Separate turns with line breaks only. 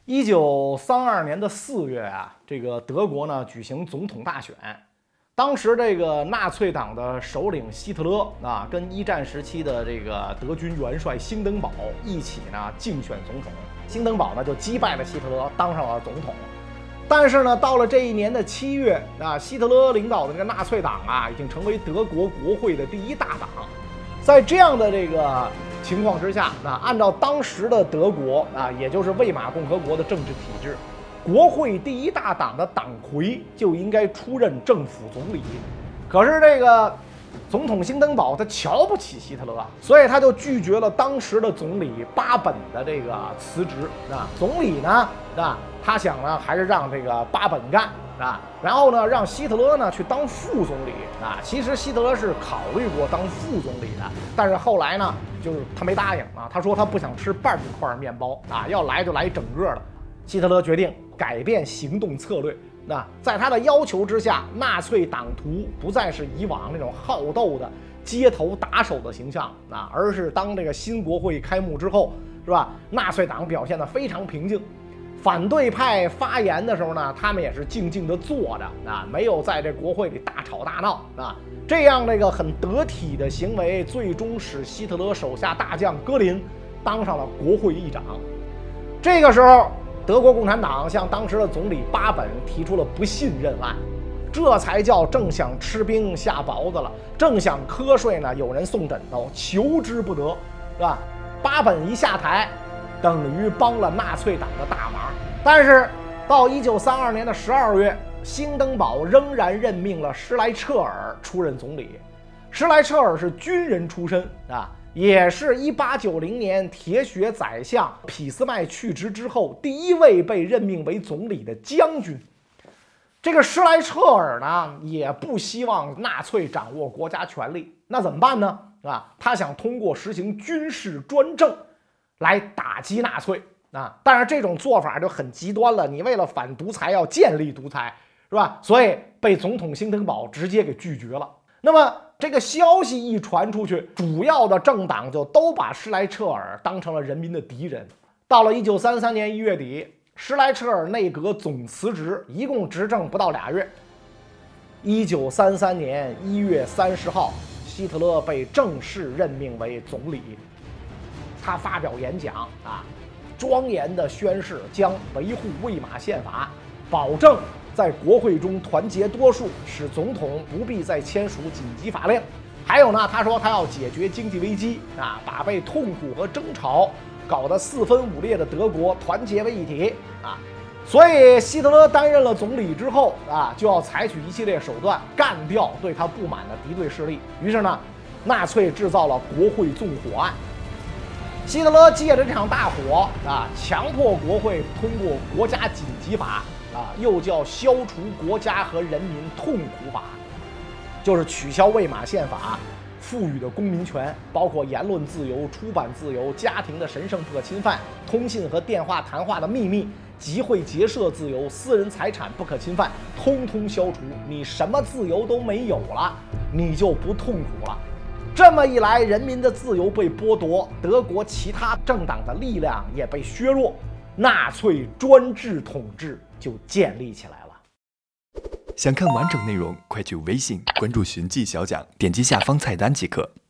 1932年的4月啊，这个德国呢举行总统大选，当时这个纳粹党的首领希特勒啊，跟一战时期的这个德军元帅兴登堡一起呢竞选总统，兴登堡呢就击败了希特勒，当上了总统。但是呢，到了这一年的7月啊，希特勒领导的这个纳粹党啊，已经成为德国国会的第1大党。在这样的这个情况之下，按照当时的德国啊，也就是魏玛共和国的政治体制，国会第1大党的党魁就应该出任政府总理。可是这个总统兴登堡他瞧不起希特勒，所以他就拒绝了当时的总理巴本的这个辞职。总理呢，他想呢还是让这个巴本干然后呢让希特勒呢去当副总理其实希特勒是考虑过当副总理的，但是后来呢就是他没答应他说他不想吃半块面包要来就来整个的。希特勒决定改变行动策略。在他的要求之下，纳粹党徒不再是以往那种好斗的街头打手的形象而是当这个新国会开幕之后，是吧？纳粹党表现得非常平静，反对派发言的时候呢，他们也是静静地坐着没有在这国会里大吵大闹这样这个很得体的行为，最终使希特勒手下大将戈林当上了国会议长。这个时候，德国共产党向当时的总理巴本提出了不信任案，这才叫正想吃冰下雹子了，正想瞌睡呢，有人送枕头，求之不得，是吧？巴本一下台，等于帮了纳粹党的大忙。但是到1932年的12月，兴登堡仍然任命了施莱彻尔出任总理。施莱彻尔是军人出身也是1890年铁血宰相俾斯麦去职之后第1位被任命为总理的将军。这个施莱彻尔呢，也不希望纳粹掌握国家权力，那怎么办呢？他想通过实行军事专政来打击纳粹但是这种做法就很极端了，你为了反独裁要建立独裁，是吧？所以被总统兴登堡直接给拒绝了。那么这个消息一传出去，主要的政党就都把施莱彻尔当成了人民的敌人。到了1933年1月底，施莱彻尔内阁总辞职，一共执政不到2月。1933年1月30号，希特勒被正式任命为总理。他发表演讲庄严地宣誓将维护魏玛宪法，保证在国会中团结多数，使总统不必再签署紧急法令。还有呢，他说他要解决经济危机把被痛苦和争吵搞得4分5裂的德国团结为一体所以希特勒担任了总理之后就要采取一系列手段干掉对他不满的敌对势力。于是呢，纳粹制造了国会纵火案。希特勒借着这场大火强迫国会通过国家紧急法又叫消除国家和人民痛苦法，就是取消魏玛宪法赋予的公民权，包括言论自由、出版自由、家庭的神圣不可侵犯、通信和电话谈话的秘密、集会结社自由、私人财产不可侵犯，通通消除。你什么自由都没有了，你就不痛苦了。这么一来，人民的自由被剥夺，德国其他政党的力量也被削弱，纳粹专制统治就建立起来了。
想看完整内容，快去微信关注“寻迹小讲”，点击下方菜单即可。